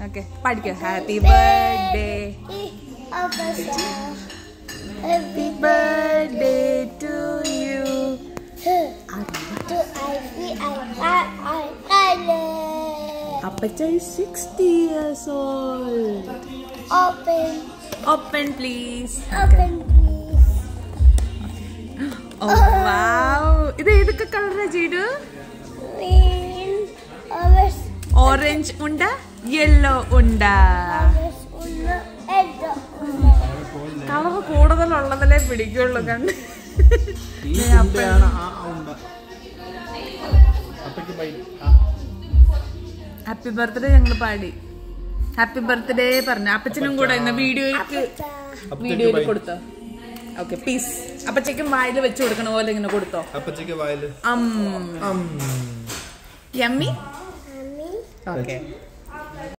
Okay, padikka. Happy birthday. Happy birthday to you. Appachaa is 60 years old. Open please. Open please. Oh wow. Idu edukka color cheedu? Green, orange unda, yellow unda. Color kooduthalullathile pidikkullu kandu. Happy birthday ഞങ്ങൾ പാടി. Happy birthday പറഞ്ഞു. അപ്പച്ചനും കൂടെ ഇന്ന് വീഡിയോയിൽ കൊടുത്തോ? Okay piece. അപ്പച്ചയ്ക്കും വായിൽ വെച്ച് കൊടുക്കണ പോലെ ഇങ്ങനെ കൊടുത്തോ? അപ്പച്ചയ്ക്ക് വായിൽ യമ്മി. ഓക്കെ